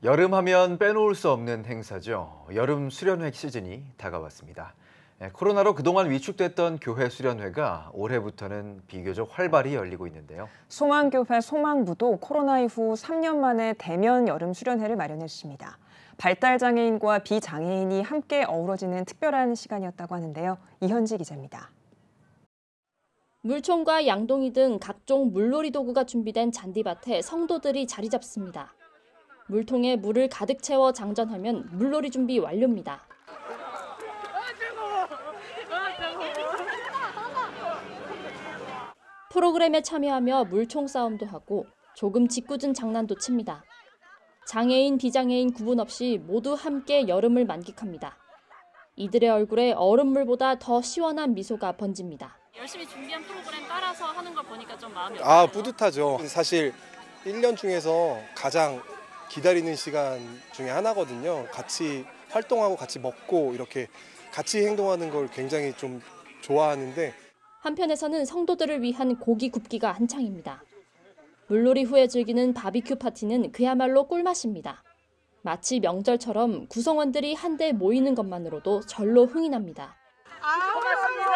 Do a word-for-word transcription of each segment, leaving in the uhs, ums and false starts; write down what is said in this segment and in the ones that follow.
여름하면 빼놓을 수 없는 행사죠. 여름 수련회 시즌이 다가왔습니다. 예, 코로나로 그동안 위축됐던 교회 수련회가 올해부터는 비교적 활발히 열리고 있는데요. 소망교회 소망부도 코로나 이후 삼 년 만에 대면 여름 수련회를 마련했습니다. 발달장애인과 비장애인이 함께 어우러지는 특별한 시간이었다고 하는데요. 이현지 기자입니다. 물총과 양동이 등 각종 물놀이 도구가 준비된 잔디밭에 성도들이 자리 잡습니다. 물통에 물을 가득 채워 장전하면 물놀이 준비 완료입니다. 프로그램에 참여하며 물총 싸움도 하고 조금 짓궂은 장난도 칩니다. 장애인, 비장애인 구분 없이 모두 함께 여름을 만끽합니다. 이들의 얼굴에 얼음물보다 더 시원한 미소가 번집니다. 열심히 준비한 프로그램 따라서 하는 걸 보니까 좀 마음이 어때요? 아, 뿌듯하죠. 사실 일 년 중에서 가장 기다리는 시간 중에 하나거든요. 같이 활동하고 같이 먹고 이렇게 같이 행동하는 걸 굉장히 좀 좋아하는데 한편에서는 성도들을 위한 고기 굽기가 한창입니다. 물놀이 후에 즐기는 바비큐 파티는 그야말로 꿀맛입니다. 마치 명절처럼 구성원들이 한데 모이는 것만으로도 절로 흥이 납니다. 아, 고맙습니다.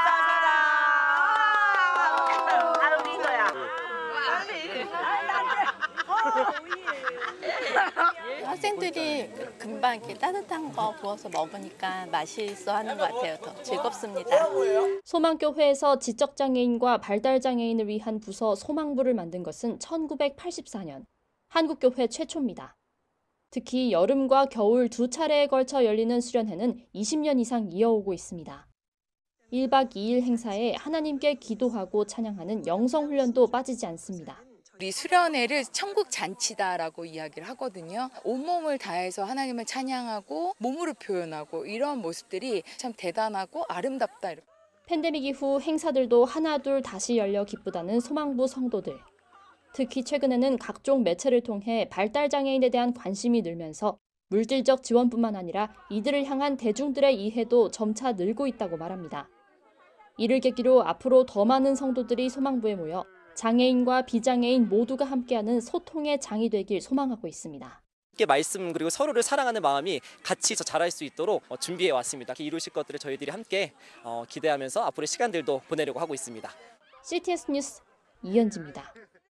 학생들이 금방 이렇게 따뜻한 거 부어서 먹으니까 맛있어 하는 것 같아요. 더 즐겁습니다. 소망교회에서 지적장애인과 발달장애인을 위한 부서 소망부를 만든 것은 천구백팔십사 년, 한국교회 최초입니다. 특히 여름과 겨울 두 차례에 걸쳐 열리는 수련회는 이십 년 이상 이어오고 있습니다. 일 박 이 일 행사에 하나님께 기도하고 찬양하는 영성훈련도 빠지지 않습니다. 우리 수련회를 천국 잔치다라고 이야기를 하거든요. 온몸을 다해서 하나님을 찬양하고 몸으로 표현하고 이런 모습들이 참 대단하고 아름답다. 팬데믹 이후 행사들도 하나둘 다시 열려 기쁘다는 소망부 성도들. 특히 최근에는 각종 매체를 통해 발달장애인에 대한 관심이 늘면서 물질적 지원뿐만 아니라 이들을 향한 대중들의 이해도 점차 늘고 있다고 말합니다. 이를 계기로 앞으로 더 많은 성도들이 소망부에 모여 장애인과 비장애인 모두가 함께하는 소통의 장이 되길 소망하고 있습니다. 함께 말씀 그리고 서로를 사랑하는 마음이 같이 더 잘할 수 있도록 준비해 왔습니다. 이루실 것들을 저희들이 함께 기대하면서 앞으로의 시간들도 보내려고 하고 있습니다. 씨티에스 뉴스 이현지입니다.